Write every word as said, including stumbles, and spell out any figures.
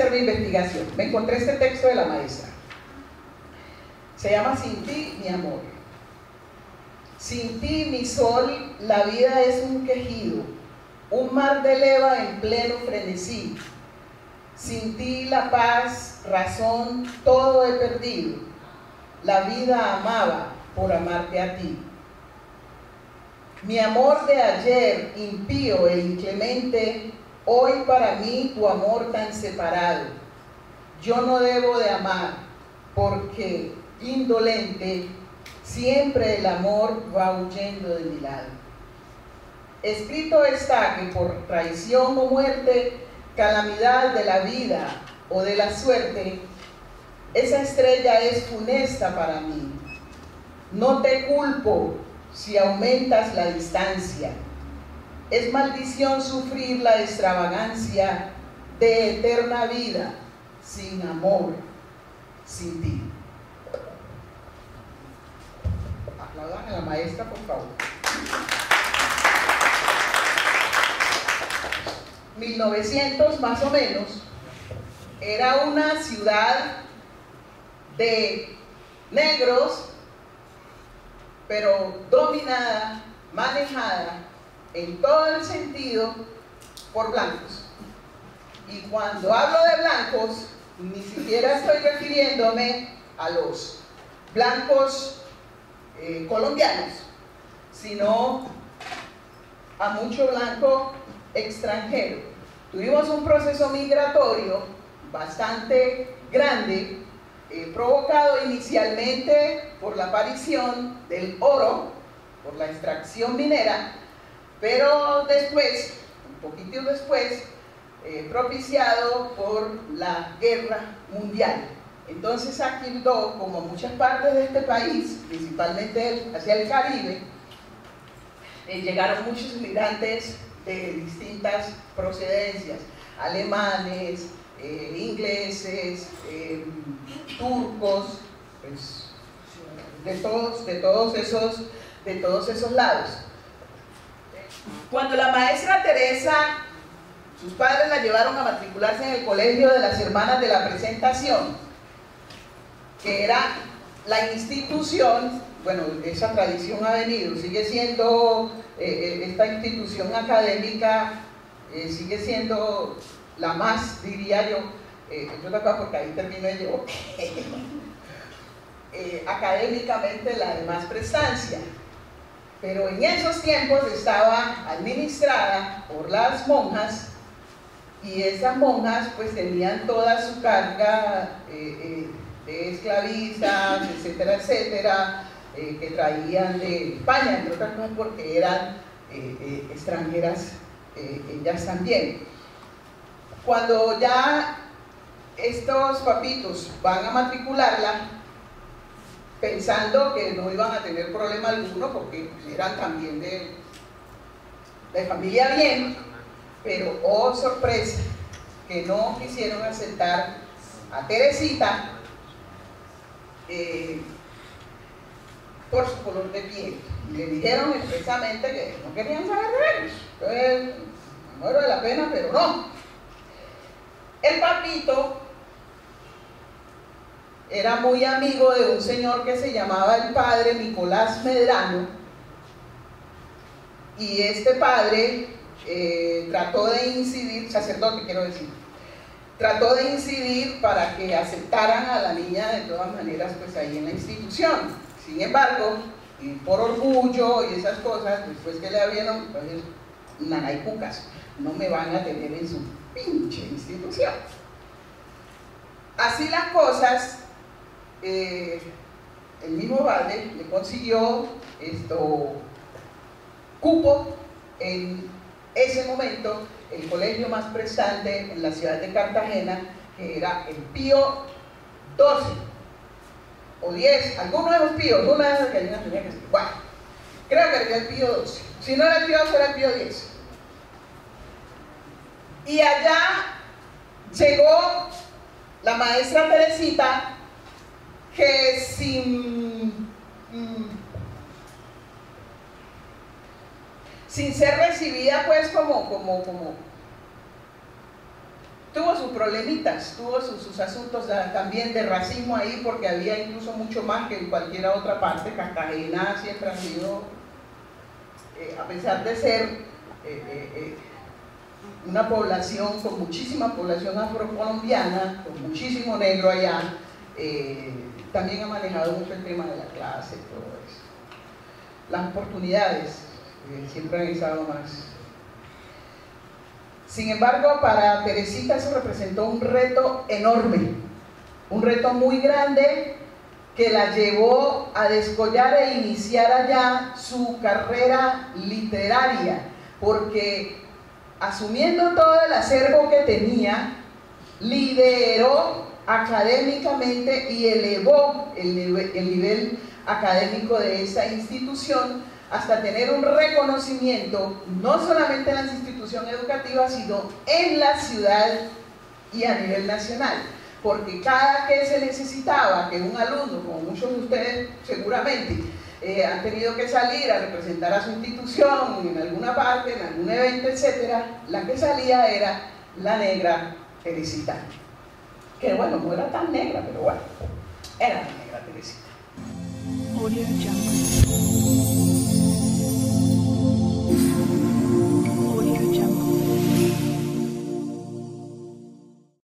hacer mi investigación. Me encontré este texto de la maestra. Se llama Sin ti, mi amor. Sin ti, mi sol, la vida es un quejido, un mar de leva en pleno frenesí. Sin ti, la paz, razón, todo he perdido. La vida amaba por amarte a ti. Mi amor de ayer, impío e inclemente, hoy para mí tu amor tan separado. Yo no debo de amar, porque indolente, siempre el amor va huyendo de mi lado. Escrito está que por traición o muerte, calamidad de la vida o de la suerte, esa estrella es funesta para mí. No te culpo si aumentas la distancia. Es maldición sufrir la extravagancia de eterna vida sin amor, sin ti. Aplaudan a la maestra, por favor. mil novecientos más o menos, era una ciudad de negros, pero dominada, manejada en todo el sentido por blancos. Y cuando hablo de blancos, ni siquiera estoy refiriéndome a los blancos eh, colombianos, sino a mucho blanco extranjero. Tuvimos un proceso migratorio bastante grande, eh, provocado inicialmente por la aparición del oro, por la extracción minera, pero después, un poquito después, eh, propiciado por la guerra mundial. Entonces aquí, como muchas partes de este país, principalmente hacia el Caribe, eh, llegaron muchos inmigrantes de distintas procedencias, alemanes, eh, ingleses, eh, turcos, pues, de todos, de todos esos, de todos esos lados. Cuando la maestra Teresa, sus padres la llevaron a matricularse en el colegio de las Hermanas de la Presentación, que era la institución, bueno, esa tradición ha venido, sigue siendo eh, esta institución académica, eh, sigue siendo la más, diría yo, eh, yo acá porque ahí terminé yo, eh, académicamente la de más prestancia, pero en esos tiempos estaba administrada por las monjas, y esas monjas pues tenían toda su carga eh, eh, de esclavistas, etcétera, etcétera, eh, que traían de España, entre otras cosas porque eran eh, eh, extranjeras eh, ellas también. Cuando ya estos papitos van a matricularla, pensando que no iban a tener problema alguno porque eran también de, de familia bien, pero oh sorpresa, que no quisieron aceptar a Teresita eh, por su color de piel. Y le dijeron expresamente que no querían saber de ellos. Entonces, me muero de la pena, pero no. El papito era muy amigo de un señor que se llamaba el padre Nicolás Medrano, y este padre eh, trató de incidir, sacerdote quiero decir, trató de incidir para que aceptaran a la niña de todas maneras pues ahí en la institución. Sin embargo, y por orgullo y esas cosas, después que le vieron, entonces, nanaycucas, no me van a tener en su pinche institución. Así las cosas, eh, el mismo Valde le consiguió esto, cupo en ese momento el colegio más prestante en la ciudad de Cartagena, que era el Pío doce o diez, alguno de los Píos, una de esas que hay una tenía que ser, bueno, creo que era el Pío doce, si no era el Pío doce era el Pío diez. Y allá llegó la maestra Teresita, que sin, sin ser recibida pues como, como, como, tuvo sus problemitas, tuvo sus, sus asuntos también de racismo ahí, porque había incluso mucho más que en cualquier otra parte. Cartagena siempre ha sido, eh, a pesar de ser eh, eh, eh, una población con muchísima población afrocolombiana, con muchísimo negro allá, eh, también ha manejado mucho el tema de la clase y todo eso. Las oportunidades eh, siempre han estado más. Sin embargo, para Teresita eso representó un reto enorme, un reto muy grande que la llevó a descollar e iniciar allá su carrera literaria, porque asumiendo todo el acervo que tenía, lideró académicamente y elevó el nivel, el nivel académico de esa institución hasta tener un reconocimiento no solamente en las instituciones educativas, sino en la ciudad y a nivel nacional, porque cada que se necesitaba que un alumno, como muchos de ustedes seguramente eh, han tenido que salir a representar a su institución en alguna parte, en algún evento, etcétera, la que salía era la negra Teresita, que bueno, no era tan negra, pero bueno, era la negra Teresita.